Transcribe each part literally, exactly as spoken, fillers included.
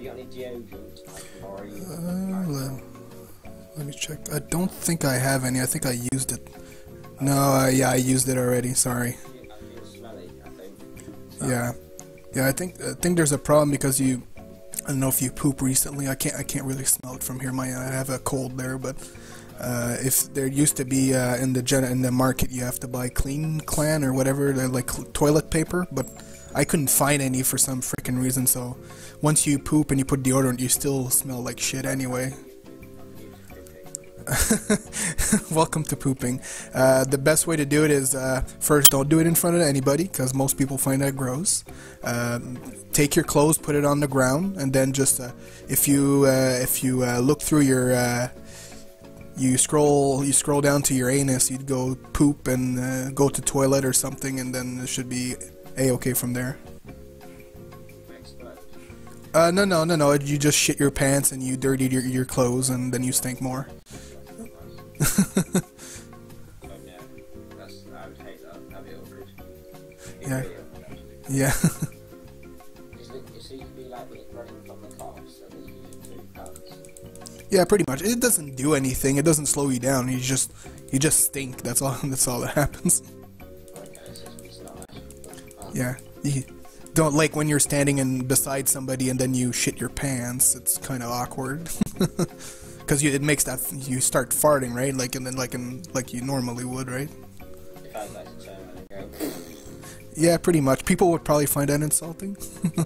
you got any deodorant? Or are you... Uh, let, let me check. I don't think I have any. I think I used it. No, uh, yeah, I used it already. Sorry. I feel smelly, I think. Yeah, yeah. I think I think there's a problem because you. I don't know if you poop recently. I can't. I can't really smell it from here. My I have a cold there, but uh, if there used to be uh, in the gen in the market, you have to buy Clean Clan or whatever, they're like toilet paper. But I couldn't find any for some freaking reason. So once you poop and you put deodorant, you still smell like shit anyway. Welcome to pooping. Uh, the best way to do it is uh, first, don't do it in front of anybody because most people find that gross. Uh, take your clothes, put it on the ground, and then just uh, if you uh, if you uh, look through your uh, you scroll you scroll down to your anus, you'd go poop and uh, go to toilet or something, and then it should be a-okay from there. Uh, no, no, no, no. You just shit your pants and you dirtied your your clothes, and then you stink more. Yeah. Yeah. Yeah, pretty much. It doesn't do anything. It doesn't slow you down. You just you just stink. That's all. That's all that happens. Yeah. You don't like when you're standing and beside somebody and then you shit your pants. It's kind of awkward. Because it makes that you start farting, right? Like and then like in like you normally would, right? If I was like to turn around and go. Yeah, pretty much. People would probably find that insulting.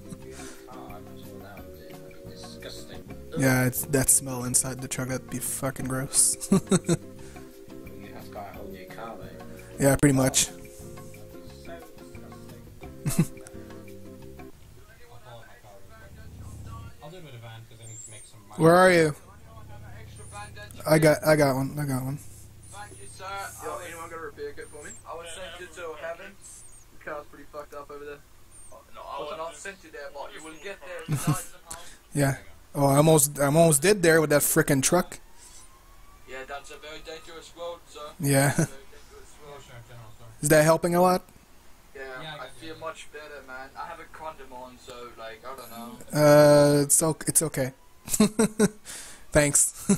Yeah, it's that smell inside the truck. That'd be fucking gross. Yeah, pretty much. Where are you? I got, I got one. I got one. Thank you, sir. Yo, anyone got a repair kit for me? I would send you to heaven. The car's pretty fucked up over there. Oh, no, I will not send you there, but you will get there. Yeah. Oh, I almost, I almost did there with that frickin' truck. Yeah, that's a very dangerous road, sir. Yeah. Very dangerous road. Is that helping a lot? Yeah, I feel much better, man. I have a condom on, so like, I don't know. Uh, it's okay. It's okay. Thanks.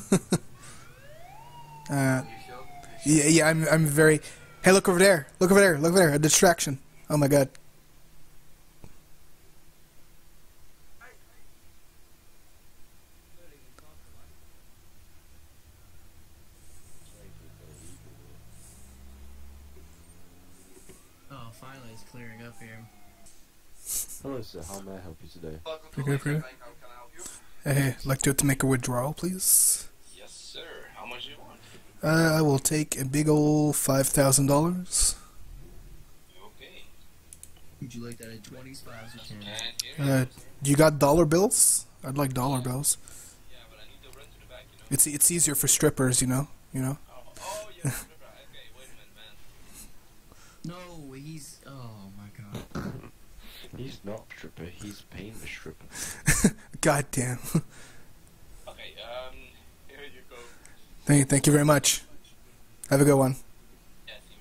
uh, yeah, yeah, I'm, I'm very. Hey, look over there! Look over there! Look over there! A distraction! Oh my god! Oh, finally it's clearing up here. Hello, sir. How may I help you today? Pretty good, pretty good. Hey, hey, I'd like to, to make a withdrawal, please. Yes, sir. How much do you want? Uh, I will take a big ol' five thousand dollars. Okay. Would you like that at twenties, fives, or tens? Uh, you got dollar bills? I'd like dollar bills. Yeah, but I need to run to the back, you know. It's it's easier for strippers, you know. You know. Oh, oh yeah. Okay, wait a minute, man. No, he's. Oh my god. He's not a stripper. He's paying the stripper. God damn. Okay. Um. Here you go. Thank thank you very much. Have a good one. Yeah, see,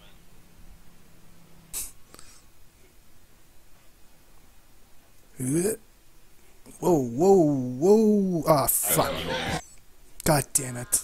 man. Whoa, whoa, whoa. Ah, fuck. God damn it.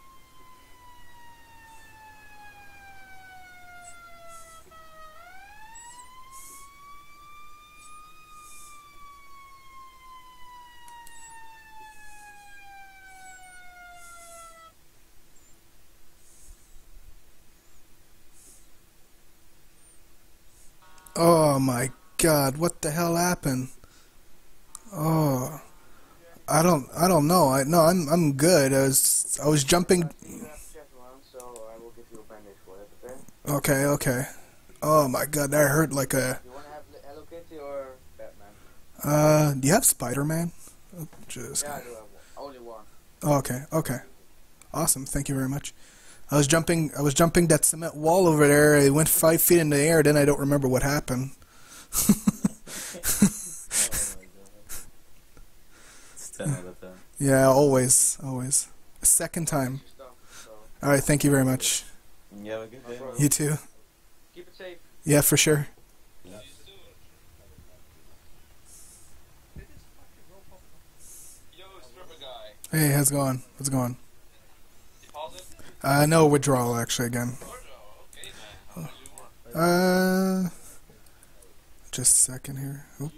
Oh my god, what the hell happened? Oh, I don't, I don't know. I no, I'm, I'm good. I was, I was jumping. Okay, okay. Oh my god, that hurt like a. You wanna have Hello Kitty or Batman? Uh, do you have Spider-Man? Oh, just. Yeah, I do have one. Only one. Oh, okay, okay. Awesome. Thank you very much. I was jumping. I was jumping that cement wall over there. It went five feet in the air. Then I don't remember what happened. Yeah, always, always. A second time. All right. Thank you very much. You have a good day. You too. Keep it safe. Yeah, for sure. Hey, how's it going? How's it going? Deposit? Uh, no withdrawal actually again. Okay, man. Uh, just a second here. Oop.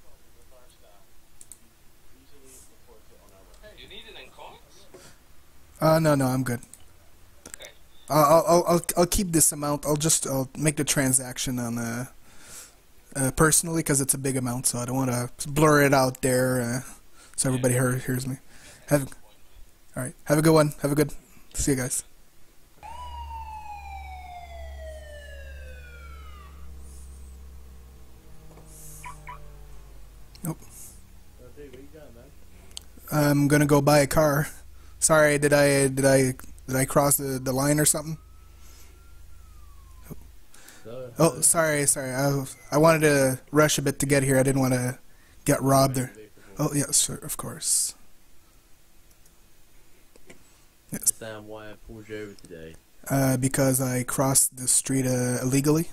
You need it in coins? Uh, no, no, I'm good. I'll, I'll, I'll, I'll keep this amount. I'll just, I'll make the transaction on, uh, uh personally, because it's a big amount, so I don't want to blur it out there, uh, so everybody hear, hears me. Have, all right, have a good one. Have a good. See you guys. Nope. I'm gonna go buy a car. Sorry, did I did I did I cross the, the line or something? Oh, sorry, sorry. I I wanted to rush a bit to get here. I didn't want to get robbed there. Oh yes, sir, of course. Yes. Sam, why I pulled you over today? Uh, because I crossed the street uh, illegally.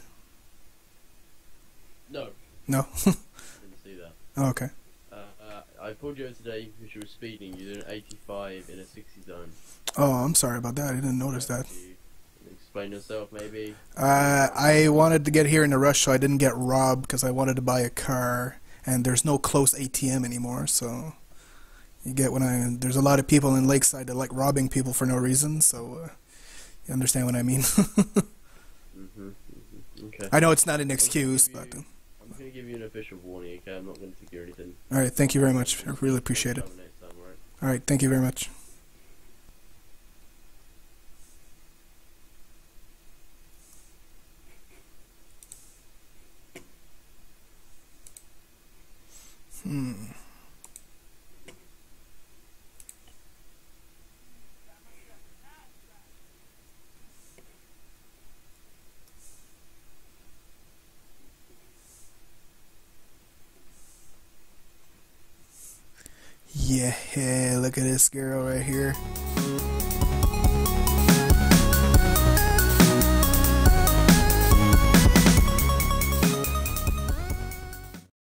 No. No. Didn't see that. Oh, okay. Uh, uh, I pulled you over today because you were speeding. You did an eighty-five in a sixty zone. Oh, I'm sorry about that. I didn't notice that. Can you explain yourself, maybe? Uh, I wanted to get here in a rush so I didn't get robbed because I wanted to buy a car, and there's no close A T M anymore, so you get when I there's a lot of people in Lakeside that like robbing people for no reason, so uh, you understand what I mean. mm-hmm, mm-hmm. Okay. I know it's not an excuse, but uh, I'm going to give you an official warning, okay? I'm not going to take anything. all right, thank you very much. I really appreciate it. Come next time, all right? All right, thank you very much. Hmm. Yeah, look at this girl right here.